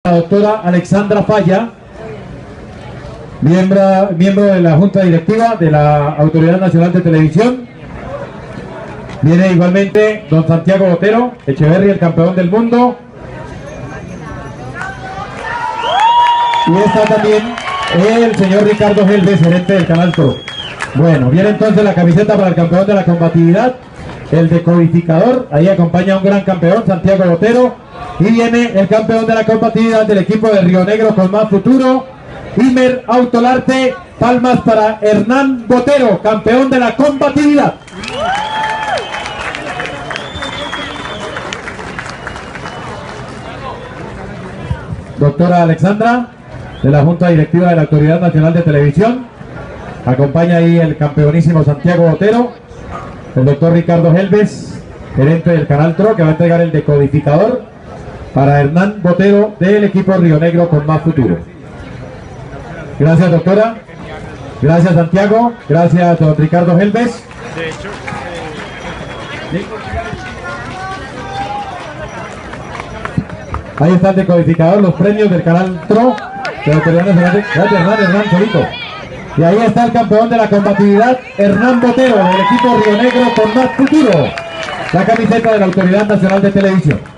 La doctora Alexandra Falla, miembro de la Junta Directiva de la Autoridad Nacional de Televisión. Viene igualmente don Santiago Botero Echeverri, el campeón del mundo. Y está también el señor Ricardo Helves, gerente del Canal Pro. Bueno, viene entonces la camiseta para el campeón de la combatividad, el decodificador. Ahí acompaña a un gran campeón, Santiago Botero. Y viene el campeón de la combatividad del equipo de Río Negro con más futuro, Imer Autolarte. Palmas para Hernán Botero, campeón de la combatividad. Doctora Alexandra, de la Junta Directiva de la Autoridad Nacional de Televisión. Acompaña ahí el campeonísimo Santiago Botero, el doctor Ricardo Helves, gerente del Canal TRO, que va a entregar el decodificador para Hernán Botero del equipo Río Negro con más futuro. Gracias, doctora. Gracias, Santiago. Gracias, don Ricardo Helves. Ahí está el decodificador, los premios del Canal TRO de la Autoridad Nacional. Gracias, Hernán solito. Y ahí está el campeón de la combatividad, Hernán Botero, del equipo Río Negro con más futuro. La camiseta de la Autoridad Nacional de Televisión.